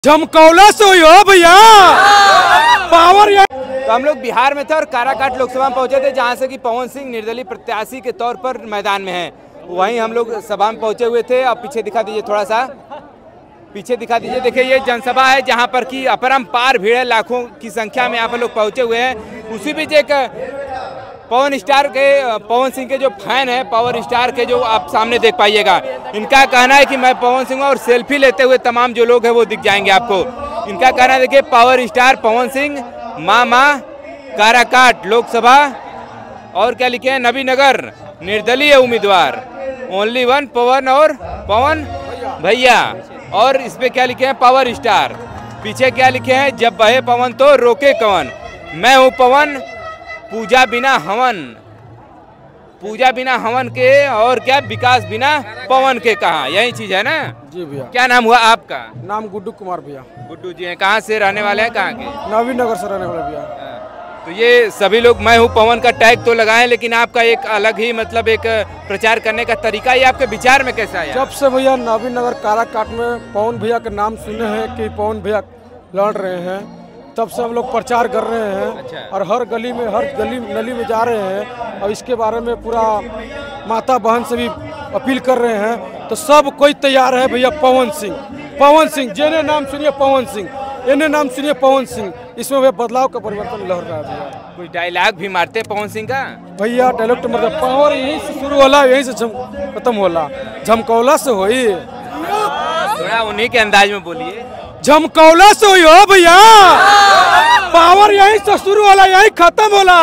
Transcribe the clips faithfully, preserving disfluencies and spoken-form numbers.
झमकौला से हुई हो भैया पावर। तो हम लोग बिहार में थे और काराकाट लोकसभा में पहुंचे थे, जहां से कि पवन सिंह निर्दलीय प्रत्याशी के तौर पर मैदान में हैं। वहीं हम लोग सभा में पहुंचे हुए थे। अब पीछे दिखा दीजिए, थोड़ा सा पीछे दिखा दीजिए। देखिए ये जनसभा है जहां पर कि अपरंपार भीड़ है, लाखों की संख्या में यहाँ पर लोग पहुंचे हुए हैं। उसी बीच एक पवन स्टार के पवन सिंह के जो फैन है, पावर स्टार के, जो आप सामने देख पाइएगा, इनका कहना है कि मैं पवन सिंह और सेल्फी लेते हुए तमाम जो लोग हैं वो दिख जाएंगे आपको। इनका कहना है, देखिए पावर स्टार पवन सिंह, मामा काराकाट लोकसभा, और क्या लिखे हैं, नबीनगर निर्दलीय उम्मीदवार, ओनली वन पवन और पवन भैया। और इस पे क्या लिखे हैं, पावर स्टार। पीछे क्या लिखे हैं, जब बहे पवन तो रोके कवन, मैं हूँ पवन, पूजा बिना हवन, पूजा बिना हवन के, और क्या विकास बिना पवन के कहा, यही चीज है ना जी भैया। क्या नाम हुआ आपका? नाम गुड्डू कुमार भैया। गुड्डू जी हैं, कहाँ से रहने वाले हैं, कहाँ के? नबीनगर से रहने वाले भैया। तो ये सभी लोग मैं हूँ पवन का टैग तो लगाए, लेकिन आपका एक अलग ही मतलब एक प्रचार करने का तरीका, ये आपके विचार में कैसा है? जब से भैया नबीनगर काराकाट में पवन भैया के नाम सुने हैं कि पवन भैया लड़ रहे हैं, तब से हम लोग प्रचार कर रहे हैं। अच्छा। और हर गली में हर गली नली में जा रहे हैं और इसके बारे में पूरा माता बहन से भी अपील कर रहे हैं। तो सब कोई तैयार है भैया, पवन सिंह पवन सिंह जेने नाम सुनिए पवन सिंह, इन्हें नाम सुनिए पवन सिंह। इसमें भैया बदलाव का परिवर्तन लहर रहा है भैया। कुछ डायलॉग भी मारते हैं पवन सिंह का भैया? डायलॉग मतलब पावर यहीं से शुरू होला, यहीं से खत्म होला। झमकौला से होई, थोड़ा उन्हीं के अंदाज में बोलिए। झमकौला से हुई हो भैया पावर, यहीं से शुरू होला यहीं खत्म होला।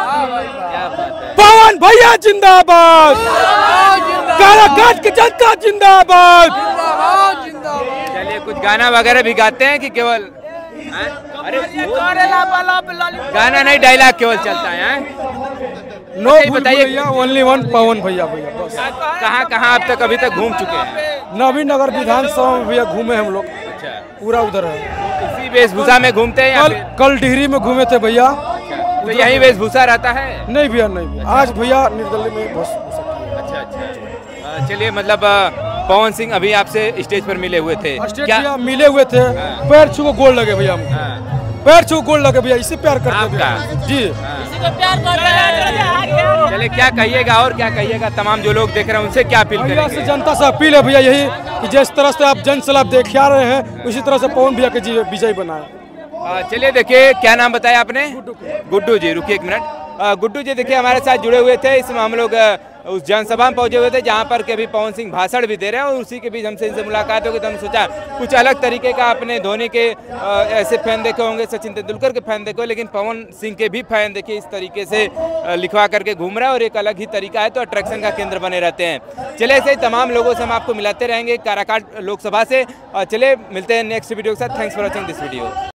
पवन भैया जिंदाबाद, काराकाट की जनता जिंदाबाद। चलिए कुछ गाना वगैरह भी गाते हैं कि केवल अरे गाना नहीं, डायलॉग केवल चलता है? नो बताइए भैया, ओनली वन पवन भैया। भैया बस। कहाँ कहाँ अब तक अभी तक घूम चुके हैं? नबीनगर विधानसभा में भैया घूमे हम लोग। अच्छा, पूरा उधर है। इसी वेशभूषा में घूमते हैं? कल, कल डिहरी में घूमे थे भैया। तो यही वेशभूषा रहता है? नहीं भैया, नहीं भैया, आज भैया निर्दलीय में बस। अच्छा अच्छा, चलिए मतलब पवन सिंह अभी आपसे स्टेज पर मिले हुए थे क्या? मिले हुए थे, पैर छू को गोल लगे भैया हमको, पैर छू गोल लगे भैया, इसी प्यार करते हैं जी, इसी को प्यार कर रहे हैं। चलिए क्या कहिएगा और क्या कहिएगा तमाम जो लोग देख रहे हैं उनसे क्या अपील करेंगे? से जनता से अपील है भैया यही कि जिस तरह से आप जन सलाह देख आ रहे हैं, उसी तरह से पवन भैया के जी विजय बनाए। चलिए देखिए, क्या नाम बताया आपने? गुड्डू जी। रुकिए एक मिनट। गुड्डू जी देखिए हमारे साथ जुड़े हुए थे। इसमें हम लोग उस जनसभा में पहुंचे हुए थे जहां पर के अभी पवन सिंह भाषण भी दे रहे हैं, और उसी के बीच हमसे इनसे मुलाकात होगी तो हमने सोचा कुछ अलग तरीके का, अपने धोनी के ऐसे फैन देखे होंगे, सचिन तेंदुलकर के फैन देखे, लेकिन पवन सिंह के भी फैन देखिए इस तरीके से लिखवा करके घूम रहा है, और एक अलग ही तरीका है, तो अट्रैक्शन का केंद्र बने रहते हैं। चले ऐसे ही तमाम लोगों से हम आपको मिलाते रहेंगे काराकाट लोकसभा से। चले मिलते हैं नेक्स्ट वीडियो के साथ। Thanks for watching this video.